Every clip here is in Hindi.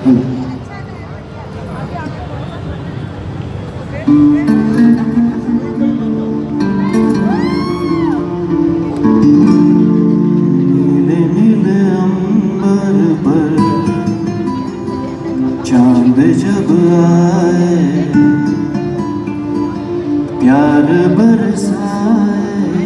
नीले नीले अंबर पर चांद जब आए, प्यार बरसाए,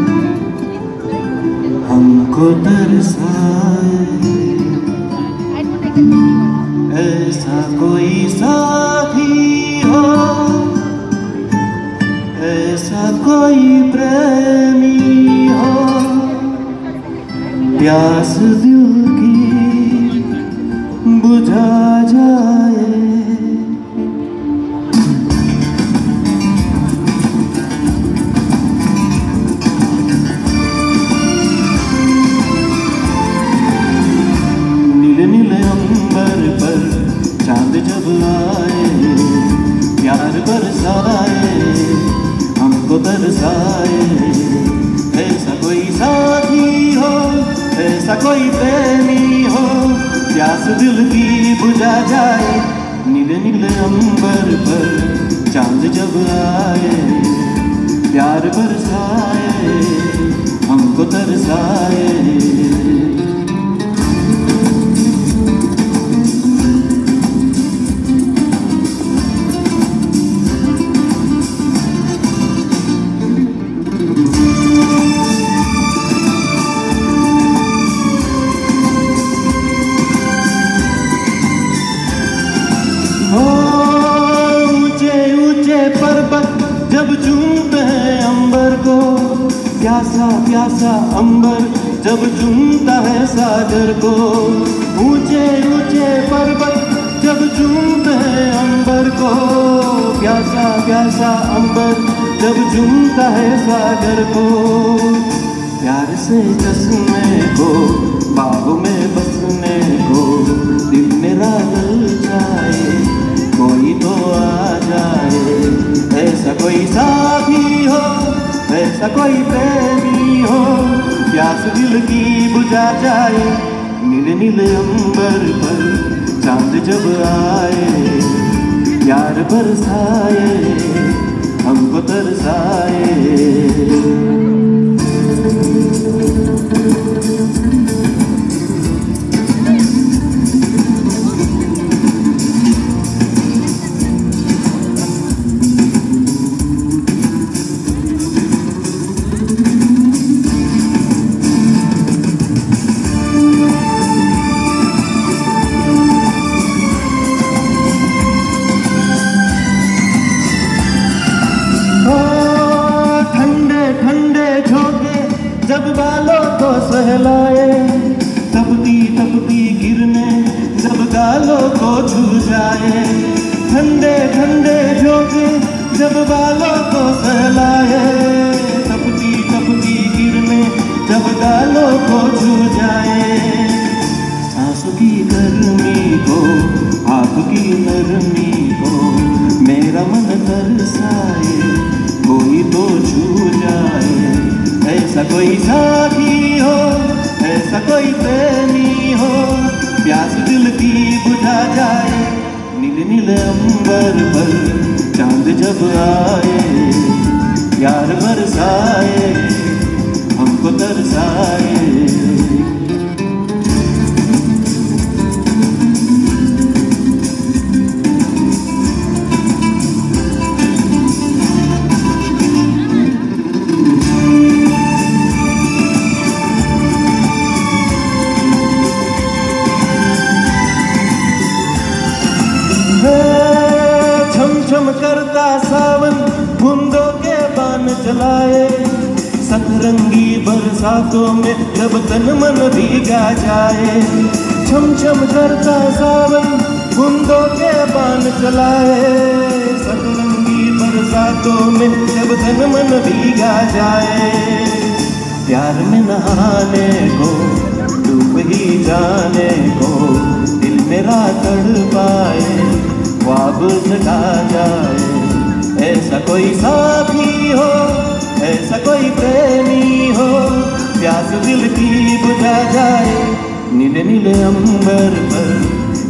हमको तरसाए। ऐसा कोई साथी हो, ऐसा कोई प्रेमी हो, प्यास दिल की बुझा जाए। नीले नीले अंबर पर चांद जब आए, प्यार बरसाए, हमको तरसाए। ऐसा कोई साथी हो, ऐसा कोई प्रेमी हो, प्यास दिल की बुझा जाए। नीले नीले अंबर पर चांद जब आए, प्यार बरसाए, हमको तरसाए। ऊंचे ऊंचे पर्वत जब चूमते हैं अंबर को, प्यासा प्यासा अंबर जब चूमता है सागर को। ऊंचे ऊंचे पर्वत जब चूमते हैं अंबर को, प्यासा प्यासा अंबर जब चूमता है सागर को। प्यार से कसने को, बागों में बसने को, दिल मेरा ललचाए, कोई तो आ जाए। ऐसा कोई साथी हो, ऐसा कोई प्रेमी हो, प्यास दिल की बुझा जाए। नीले नीले अंबर पर चांद जब आए, प्यार बरसाए, हमको तरसाए। जब बालों को सहलाए, तपती तपती गिरने जब गालों को छू जाए। ठंडे ठंडे झोंके जब बालों को सहलाए, तपती तपती गिरने जब गालों को छू जाए। सांसों की गर्मी को, हाथ की नरमी को, मेरा मन तरसाए, कोई तो छू जाए। ऐसा कोई साथी हो, ऐसा कोई प्रेमी हो, प्यास दिल की बुझा जाए। नीले नीले अंबर पर चांद जब आए, प्यार बरसाए, हमको तरसाए। छम छम करता सावन बूंदों के बान चलाए, सतरंगी बरसातों में जब तन मन भीगा जाए। छम छम करता सावन बूंदों के बान चलाए, सतरंगी बरसातों में जब तन मन भीगा जाए। प्यार में नहाने को, डूब ही जाने को, दिल मेरा तड़पाए, ख्वाब जगा जाए। ऐसा कोई साथी हो, ऐसा कोई प्रेमी हो, प्यास दिल की बुझा जाए। नीले नीले अंबर पर